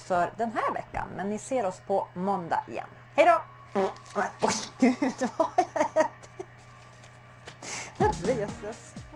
för den här veckan. Men ni ser oss på måndag igen. Hej då! Oj, gud vad jag äter. Jesus.